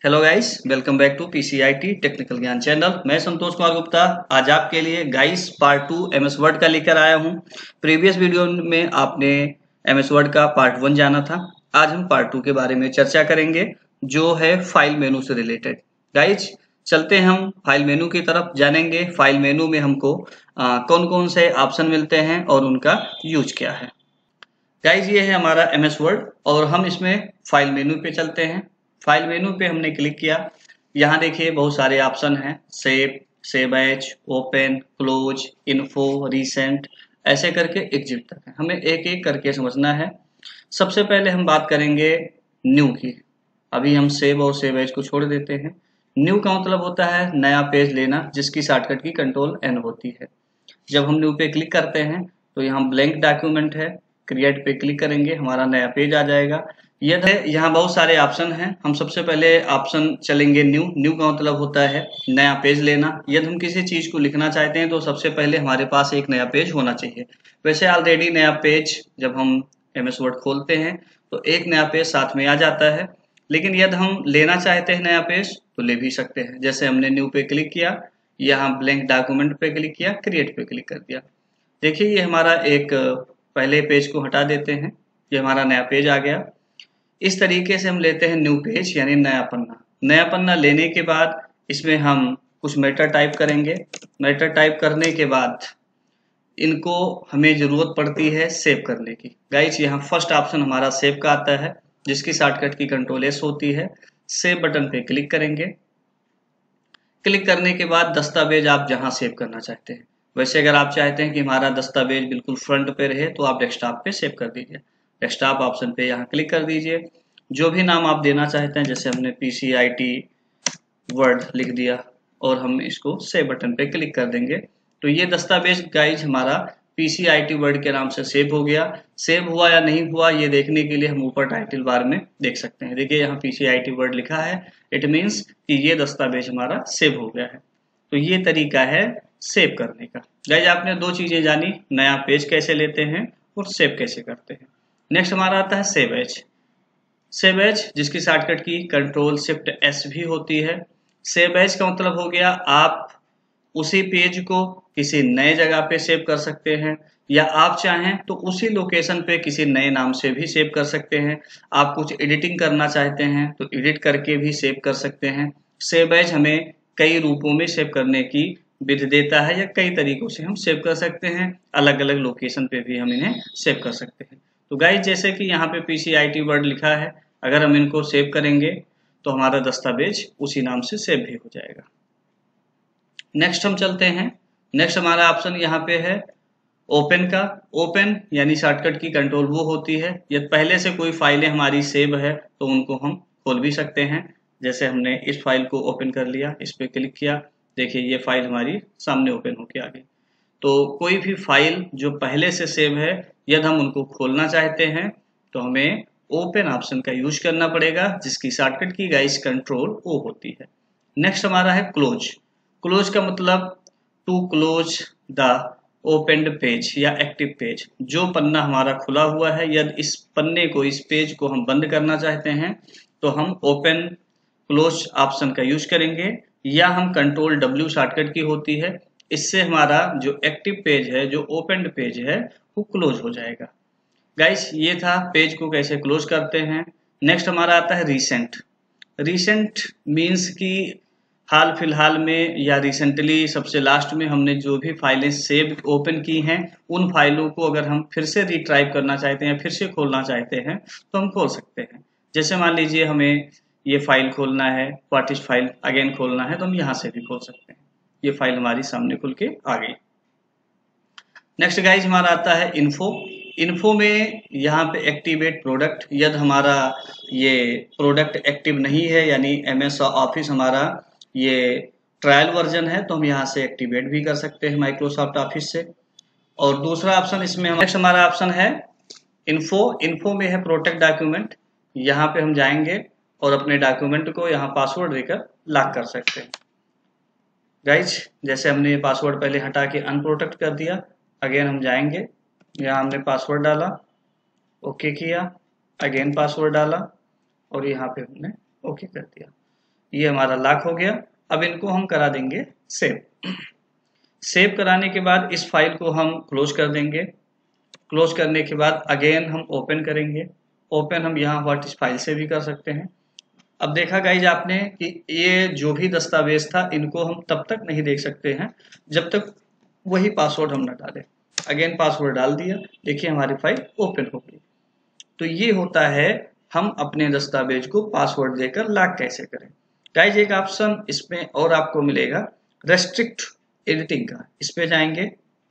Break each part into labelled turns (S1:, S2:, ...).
S1: Hello guys, welcome back to PCIT technical Gyan channel. मैं संतोष कुमार गुप्ता आज आपके लिए गाइस पार्ट 2 एमएस वर्ड का लेकर आया हूं। प्रीवियस वीडियो में आपने एमएस वर्ड का पार्ट 1 जाना था। आज हम पार्ट 2 के बारे में चर्चा करेंगे जो है फाइल मेनू से रिलेटेड। गाइस चलते हैं हम फाइल मेनू की तरफ, जानेंगे फाइल मेनू में हमको कौन कौन से ऑप्शन मिलते हैं और उनका यूज क्या है। गाइज ये है हमारा एमएस वर्ड और हम इसमें फाइल मेनू पे चलते हैं। फाइल मेनू पे हमने क्लिक किया। यहाँ देखिए बहुत सारे ऑप्शन हैं, save, save as, open, close, info, recent, ऐसे करके एग्जिट तक है। हमें एक एक करके समझना है। सबसे पहले हम बात करेंगे न्यू की। अभी हम सेव और सेव एज को छोड़ देते हैं। न्यू का मतलब होता है नया पेज लेना, जिसकी शॉर्टकट की कंट्रोल एन होती है। जब हम न्यू पे क्लिक करते हैं तो यहाँ ब्लैंक डॉक्यूमेंट है, क्रिएट पे क्लिक करेंगे, हमारा नया पेज आ जाएगा। यह है, यहाँ बहुत सारे ऑप्शन हैं। हम सबसे पहले ऑप्शन चलेंगे न्यू। न्यू का मतलब होता है नया पेज लेना। यदि हम किसी चीज को लिखना चाहते हैं तो सबसे पहले हमारे पास एक नया पेज होना चाहिए। वैसे ऑलरेडी नया पेज जब हम एमएस वर्ड खोलते हैं तो एक नया पेज साथ में आ जाता है, लेकिन यदि हम लेना चाहते हैं नया पेज तो ले भी सकते हैं। जैसे हमने न्यू पे क्लिक किया, यहाँ ब्लैंक डॉक्यूमेंट पे क्लिक किया, क्रिएट पे क्लिक कर दिया। देखिए ये हमारा एक पहले पेज को हटा देते हैं, ये हमारा नया पेज आ गया। इस तरीके से हम लेते हैं न्यू पेज यानी नया पन्ना। नया पन्ना लेने के बाद इसमें हम कुछ मैटर टाइप करेंगे। मैटर टाइप करने के बाद इनको हमें जरूरत पड़ती है सेव करने की। गाइस यहाँ फर्स्ट ऑप्शन हमारा सेव का आता है, जिसकी शॉर्टकट की कंट्रोल एस होती है। सेव बटन पे क्लिक करेंगे। क्लिक करने के बाद दस्तावेज आप जहां सेव करना चाहते हैं, वैसे अगर आप चाहते हैं कि हमारा दस्तावेज बिल्कुल फ्रंट पे रहे तो आप डेस्कटॉप पे सेव कर दीजिए। डेस्कटॉप ऑप्शन पे यहाँ क्लिक कर दीजिए। जो भी नाम आप देना चाहते हैं, जैसे हमने पीसीआईटी वर्ड लिख दिया और हम इसको सेव बटन पे क्लिक कर देंगे तो ये दस्तावेज गाइज हमारा पीसीआईटी वर्ड के नाम से सेव हो गया। सेव हुआ या नहीं हुआ ये देखने के लिए हम ऊपर टाइटल बार में देख सकते हैं। देखिए यहाँ पीसीआईटी वर्ड लिखा है, इट मीन्स कि ये दस्तावेज हमारा सेव हो गया है। तो ये तरीका है सेव करने का। गाइज आपने दो चीजें जानी, नया पेज कैसे लेते हैं और सेव कैसे करते हैं। नेक्स्ट हमारा आता है सेव एज। सेव एज जिसकी शॉर्टकट की कंट्रोल शिफ्ट एस भी होती है। सेव एज का मतलब हो गया आप उसी पेज को किसी नए जगह पे सेव कर सकते हैं, या आप चाहें तो उसी लोकेशन पे किसी नए नाम से भी सेव कर सकते हैं। आप कुछ एडिटिंग करना चाहते हैं तो एडिट करके भी सेव कर सकते हैं। सेव एज हमें कई रूपों में सेव करने की विधि देता है, या कई तरीकों से हम सेव कर सकते हैं। अलग अलग लोकेशन पे भी हम इन्हें सेव कर सकते हैं। तो गाइज जैसे कि यहाँ पे पीसीआईटी वर्ड लिखा है, अगर हम इनको सेव करेंगे तो हमारा दस्तावेज उसी नाम से सेव भी हो जाएगा। नेक्स्ट हम चलते हैं। नेक्स्ट हमारा ऑप्शन यहाँ पे है ओपन का। ओपन यानी शॉर्टकट की कंट्रोल वो होती है यदि पहले से कोई फाइलें हमारी सेव है तो उनको हम खोल भी सकते हैं। जैसे हमने इस फाइल को ओपन कर लिया, इस पे क्लिक किया, देखिए ये फाइल हमारी सामने ओपन होके आ गई। तो कोई भी फाइल जो पहले से सेव है यदि हम उनको खोलना चाहते हैं तो हमें ओपन ऑप्शन का यूज करना पड़ेगा, जिसकी शॉर्टकट की गाइस कंट्रोल ओ होती है। नेक्स्ट हमारा है क्लोज। क्लोज का मतलब to close the opened page या एक्टिव पेज। जो पन्ना हमारा खुला हुआ है यदि इस पन्ने को, इस पेज को हम बंद करना चाहते हैं तो हम ओपन क्लोज ऑप्शन का यूज करेंगे, या हम कंट्रोल डब्ल्यू शॉर्टकट की होती है। इससे हमारा जो एक्टिव पेज है, जो ओपन्ड पेज है, वो क्लोज हो जाएगा। गाइस ये था पेज को कैसे क्लोज करते हैं। नेक्स्ट हमारा आता है रिसेंट। रिसेंट मीन्स कि हाल फिलहाल में या रिसेंटली सबसे लास्ट में हमने जो भी फाइलें सेव ओपन की हैं उन फाइलों को अगर हम फिर से रिट्राइव करना चाहते हैं, फिर से खोलना चाहते हैं तो हम खोल सकते हैं। जैसे मान लीजिए हमें ये फाइल खोलना है, व्हाट इज फाइल अगेन खोलना है, तो हम यहाँ से भी खोल सकते हैं। ये फाइल हमारी सामने खुल के आ गई। नेक्स्ट गाइज हमारा आता है इन्फो। इन्फो में यहाँ पे एक्टिवेट प्रोडक्ट। यदि हमारा ये प्रोडक्ट एक्टिव नहीं है यानी एमएस ऑफिस हमारा ये ट्रायल वर्जन है तो हम यहाँ से एक्टिवेट भी कर सकते हैं माइक्रोसॉफ्ट ऑफिस से। और दूसरा ऑप्शन इसमें नेक्स्ट हमारा ऑप्शन है इन्फो। इन्फो में है प्रोटेक्ट डॉक्यूमेंट। यहाँ पे हम जाएंगे और अपने डॉक्यूमेंट को यहाँ पासवर्ड देकर लॉक कर सकते हैं। गाइज जैसे हमने पासवर्ड पहले हटा के अनप्रोटेक्ट कर दिया, अगेन हम जाएंगे, यहाँ हमने पासवर्ड डाला, ओके किया, अगेन पासवर्ड डाला और यहाँ पे हमने ओके कर दिया। ये हमारा लॉक हो गया। अब इनको हम करा देंगे सेव। सेव कराने के बाद इस फाइल को हम क्लोज कर देंगे। क्लोज करने के बाद अगेन हम ओपन करेंगे। ओपन हम यहाँ व्हाट इस फाइल से भी कर सकते हैं। अब देखा गाइज आपने कि ये जो भी दस्तावेज था इनको हम तब तक नहीं देख सकते हैं जब तक वही पासवर्ड हम न डालें। अगेन पासवर्ड डाल दिया, देखिए हमारी फाइल ओपन हो गई। तो ये होता है हम अपने दस्तावेज को पासवर्ड देकर लॉक कैसे करें। गाइज एक ऑप्शन इसमें और आपको मिलेगा रेस्ट्रिक्ट एडिटिंग का। इस पे जाएंगे,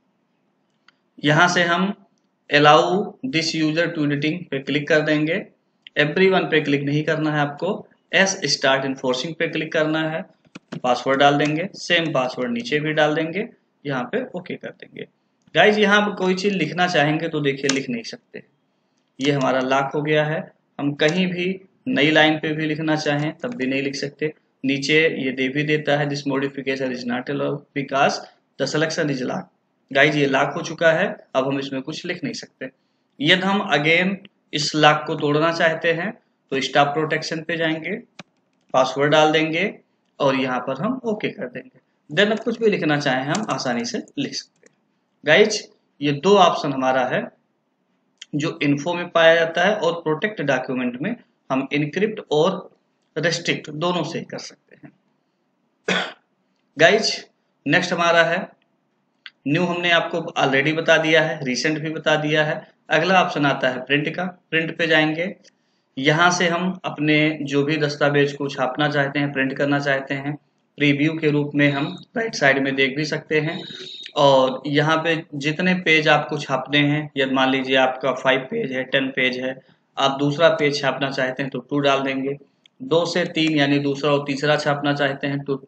S1: यहां से हम allow this user to editing पे क्लिक कर देंगे। एवरीवन पे क्लिक नहीं करना है आपको, एस स्टार्ट इन्फोर्सिंग पे क्लिक करना है। पासवर्ड डाल देंगे, सेम पासवर्ड नीचे भी डाल देंगे, यहाँ पे ओके कर देंगे। गाइज यहाँ पर कोई चीज लिखना चाहेंगे तो देखिए लिख नहीं सकते, ये हमारा लॉक हो गया है। हम कहीं भी नई लाइन पे भी लिखना चाहें तब भी नहीं लिख सकते। नीचे ये दे भी देता है this modification is not allowed because the selection is lock. Guys ये लॉक हो चुका है, अब हम इसमें कुछ लिख नहीं सकते। यदि हम अगेन इस लॉक को तोड़ना चाहते हैं तो स्टॉप प्रोटेक्शन पे जाएंगे, पासवर्ड डाल देंगे और यहाँ पर हम ओके कर देंगे। देन अब कुछ भी लिखना चाहें हम आसानी से लिख सकते हैं। गाइज ये दो ऑप्शन हमारा है जो इन्फो में पाया जाता है, और प्रोटेक्ट डॉक्यूमेंट में हम इनक्रिप्ट और रेस्ट्रिक्ट दोनों से कर सकते हैं। गाइज नेक्स्ट हमारा है न्यू, हमने आपको ऑलरेडी बता दिया है, रिसेंट भी बता दिया है। अगला ऑप्शन आता है प्रिंट का। प्रिंट पे जाएंगे, यहाँ से हम अपने जो भी दस्तावेज को छापना चाहते हैं, प्रिंट करना चाहते हैं, प्रीव्यू के रूप में हम राइट साइड में देख भी सकते हैं। और यहाँ पे जितने पेज आपको छापने हैं, यदि मान लीजिए आपका 5 पेज है, 10 पेज है, आप दूसरा पेज छापना चाहते हैं तो 2 डाल देंगे। 2 से 3 यानी दूसरा और तीसरा छापना चाहते हैं तो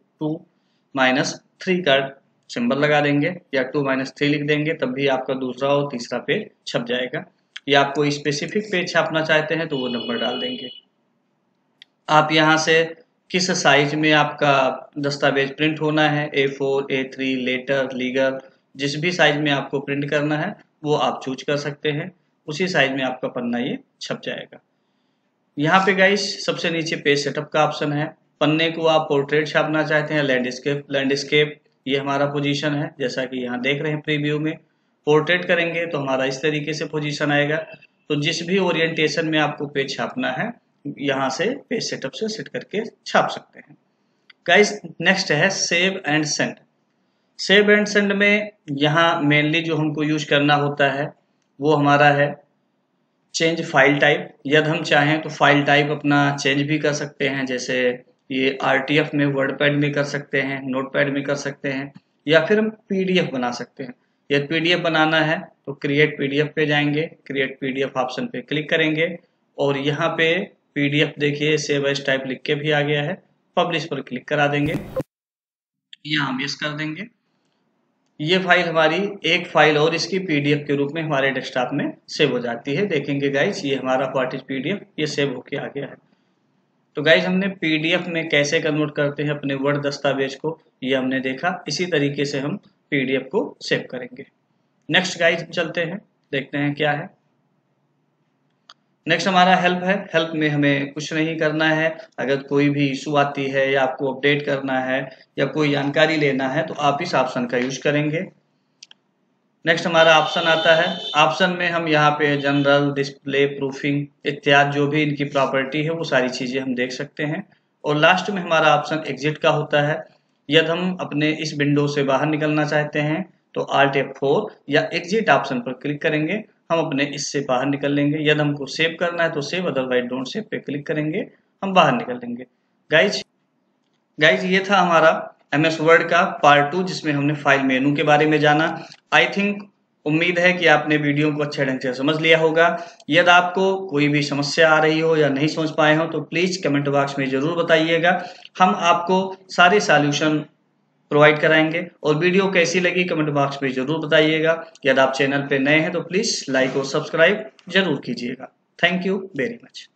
S1: 2-3 का सिंबल लगा देंगे, या 2-3 लिख देंगे, तब भी आपका दूसरा और तीसरा पेज छप जाएगा। या आप कोई स्पेसिफिक पेज छापना चाहते हैं तो वो नंबर डाल देंगे। आप यहाँ से किस साइज में आपका दस्तावेज प्रिंट होना है, A4, A3, लेटर, लीगल, जिस भी साइज में आपको प्रिंट करना है वो आप चूज कर सकते हैं, उसी साइज में आपका पन्ना ये छप जाएगा। यहाँ पे गाइस सबसे नीचे पेज सेटअप का ऑप्शन है। पन्ने को आप पोर्ट्रेट छापना चाहते हैं, लैंडस्केप ये हमारा पोजीशन है, जैसा कि यहाँ देख रहे हैं प्रीव्यू में। पोर्ट्रेट करेंगे तो हमारा इस तरीके से पोजीशन आएगा। तो जिस भी ओरिएंटेशन में आपको पेज छापना है यहाँ से पेज सेटअप से सेट करके छाप सकते हैं। गाइस नेक्स्ट है save and send. Save and send में यहाँ मेनली जो हमको यूज करना होता है वो हमारा है चेंज फाइल टाइप। यदि हम चाहें तो फाइल टाइप अपना चेंज भी कर सकते हैं, जैसे ये RTF में, वर्डपैड में कर सकते हैं, नोटपैड में कर सकते हैं, या फिर हम PDF बना सकते हैं। यदि PDF बनाना है तो क्रिएट PDF पे जाएंगे, क्रिएट PDF ऑप्शन पे क्लिक करेंगे और यहाँ पे PDF देखिए सेव एज टाइप लिख के भी आ गया है, पब्लिश पर क्लिक करा देंगे, यहाँ हम यस कर देंगे। ये फाइल हमारी एक फाइल और इसकी PDF के रूप में हमारे डेस्कटॉप में सेव हो जाती है। देखेंगे गाइज ये हमारा व्हाट इज PDF ये सेव होके आ गया है। तो गाइज हमने PDF में कैसे कन्वर्ट करते हैं अपने वर्ड दस्तावेज को ये हमने देखा, इसी तरीके से हम PDF को सेव करेंगे। नेक्स्ट गाइज चलते हैं, देखते हैं क्या है। नेक्स्ट हमारा हेल्प है। हेल्प में हमें कुछ नहीं करना है। अगर कोई भी इशू आती है या आपको अपडेट करना है या कोई जानकारी लेना है तो आप इस ऑप्शन का यूज करेंगे। नेक्स्ट हमारा ऑप्शन आता है। ऑप्शन में हम यहाँ पे जनरल, डिस्प्ले, प्रूफिंग इत्यादि जो भी इनकी प्रॉपर्टी है वो सारी चीजें हम देख सकते हैं। और लास्ट में हमारा ऑप्शन एग्जिट का होता है। यदि हम अपने इस विंडो से बाहर निकलना चाहते हैं तो Alt F4 या एग्जिट ऑप्शन पर क्लिक करेंगे, हम अपने इससे बाहर निकल लेंगे। यदि हमको सेव करना है तो सेव, अदरवाइज डोंट सेव पे क्लिक करेंगे, हम बाहर निकल लेंगे। गाइज ये था हमारा MS वर्ड का पार्ट 2 जिसमें हमने फाइल मेनू के बारे में जाना। आई थिंक उम्मीद है कि आपने वीडियो को अच्छे ढंग से समझ लिया होगा। यदि आपको कोई भी समस्या आ रही हो या नहीं समझ पाए हो तो प्लीज कमेंट बॉक्स में जरूर बताइएगा, हम आपको सारे सॉल्यूशन प्रोवाइड कराएंगे। और वीडियो कैसी लगी कमेंट बॉक्स में जरूर बताइएगा। यदि आप चैनल पे नए हैं तो प्लीज लाइक और सब्सक्राइब जरूर कीजिएगा। Thank you very much.